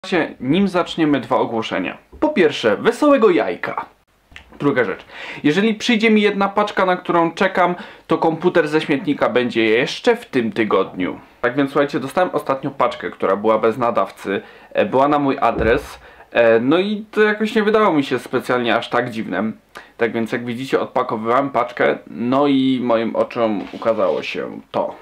Nim zaczniemy, dwa ogłoszenia. Po pierwsze, wesołego jajka. Druga rzecz. Jeżeli przyjdzie mi jedna paczka, na którą czekam, to komputer ze śmietnika będzie jeszcze w tym tygodniu. Tak więc słuchajcie, dostałem ostatnio paczkę, która była bez nadawcy. Była na mój adres. No i to jakoś nie wydało mi się specjalnie aż tak dziwnym. Tak więc jak widzicie, odpakowywałem paczkę. No i moim oczom ukazało się to.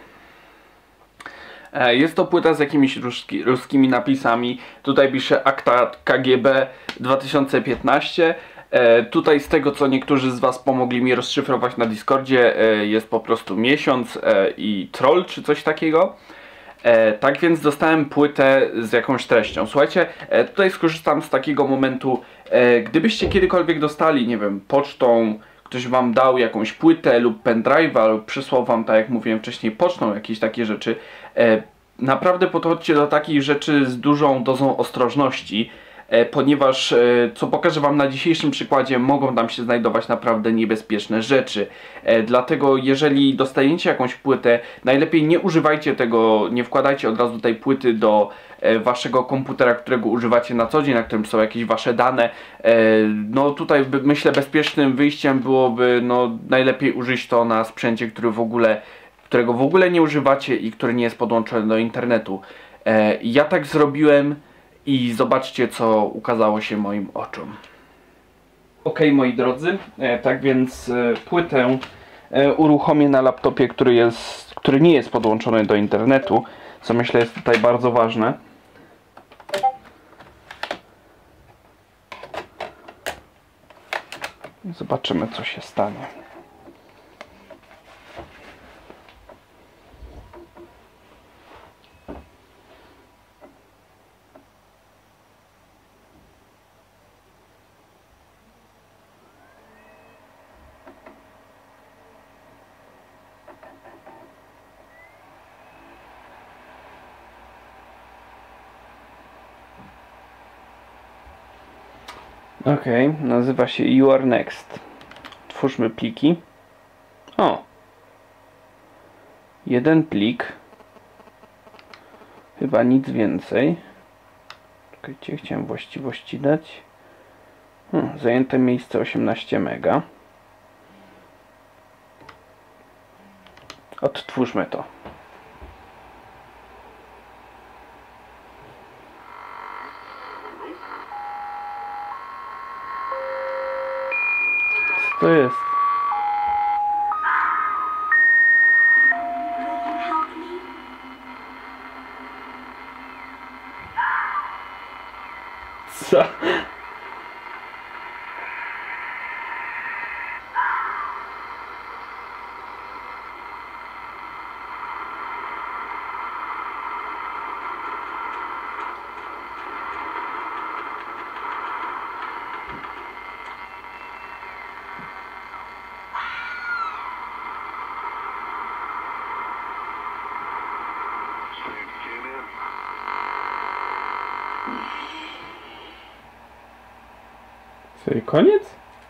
Jest to płyta z jakimiś ruskimi napisami. Tutaj pisze Akta KGB 2015. Tutaj z tego, co niektórzy z was pomogli mi rozszyfrować na Discordzie, jest po prostu miesiąc i troll czy coś takiego. Tak więc dostałem płytę z jakąś treścią. Słuchajcie, tutaj skorzystam z takiego momentu, gdybyście kiedykolwiek dostali, nie wiem, pocztą, ktoś wam dał jakąś płytę lub pendrive'a lub przysłał wam, tak jak mówiłem wcześniej, pocztą jakieś takie rzeczy, naprawdę podchodźcie do takich rzeczy z dużą dozą ostrożności, ponieważ, co pokażę wam na dzisiejszym przykładzie, mogą tam się znajdować naprawdę niebezpieczne rzeczy. Dlatego jeżeli dostaniecie jakąś płytę, najlepiej nie używajcie tego, nie wkładajcie od razu tej płyty do waszego komputera, którego używacie na co dzień, na którym są jakieś wasze dane. No tutaj myślę, bezpiecznym wyjściem byłoby najlepiej użyć to na sprzęcie, którego w ogóle nie używacie i który nie jest podłączony do internetu. Ja tak zrobiłem i zobaczcie, co ukazało się moim oczom. Ok, moi drodzy, tak więc płytę uruchomię na laptopie, który nie jest podłączony do internetu, co myślę jest tutaj bardzo ważne. Zobaczymy, co się stanie. Ok, nazywa się You Are Next. Otwórzmy pliki. O! Jeden plik. Chyba nic więcej. Czekajcie, chciałem właściwości dać. Zajęte miejsce 18 mega. Odtwórzmy to. Co to jest? Co? Serio, koniec?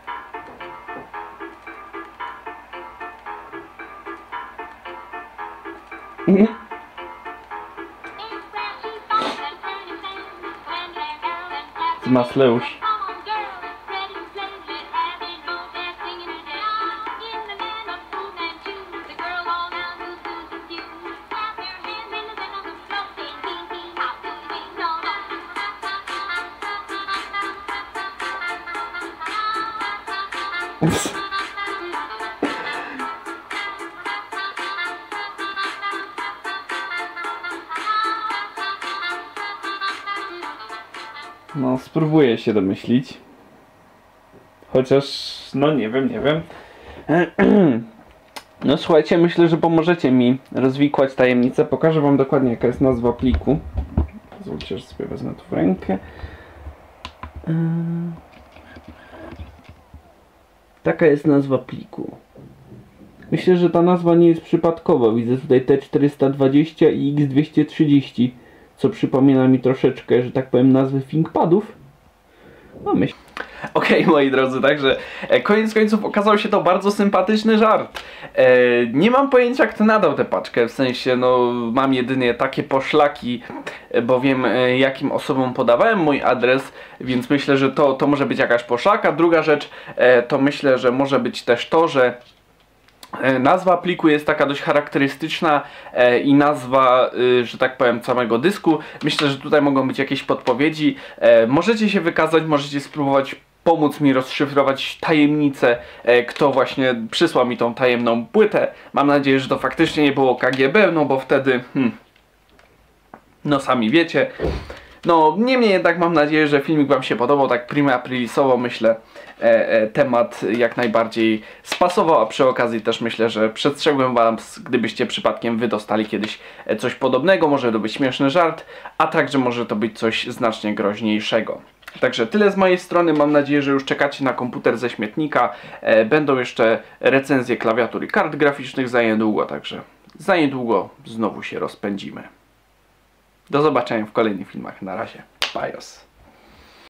Z Masleusz. No, spróbuję się domyślić. Chociaż, no nie wiem. No słuchajcie, myślę, że pomożecie mi rozwikłać tajemnicę. Pokażę wam dokładnie, jaka jest nazwa pliku. Pozwólcie, że sobie wezmę to w rękę. Taka jest nazwa pliku. Myślę, że ta nazwa nie jest przypadkowa. Widzę tutaj T420 i X230, co przypomina mi troszeczkę, że tak powiem, nazwy ThinkPadów. No myślę. Okej, moi drodzy, także koniec końców okazał się to bardzo sympatyczny żart. Nie mam pojęcia, kto nadał tę paczkę, w sensie, no, mam jedynie takie poszlaki, bo wiem, jakim osobom podawałem mój adres, więc myślę, że to może być jakaś poszlaka. Druga rzecz, to myślę, że może być też to, że nazwa pliku jest taka dość charakterystyczna i nazwa, że tak powiem, samego dysku. Myślę, że tutaj mogą być jakieś podpowiedzi. Możecie się wykazać, możecie spróbować pomóc mi rozszyfrować tajemnicę, kto właśnie przysłał mi tą tajemną płytę. Mam nadzieję, że to faktycznie nie było KGB, no bo wtedy, no sami wiecie. No, niemniej jednak mam nadzieję, że filmik wam się podobał, tak prima aprilisowo, myślę, temat jak najbardziej spasował, a przy okazji też myślę, że przestrzegłem was, gdybyście przypadkiem wy dostali kiedyś coś podobnego, może to być śmieszny żart, a także może to być coś znacznie groźniejszego. Także tyle z mojej strony, mam nadzieję, że już czekacie na komputer ze śmietnika, będą jeszcze recenzje klawiatur i kart graficznych za niedługo, także za niedługo znowu się rozpędzimy. Do zobaczenia w kolejnych filmach. Na razie. Bajos.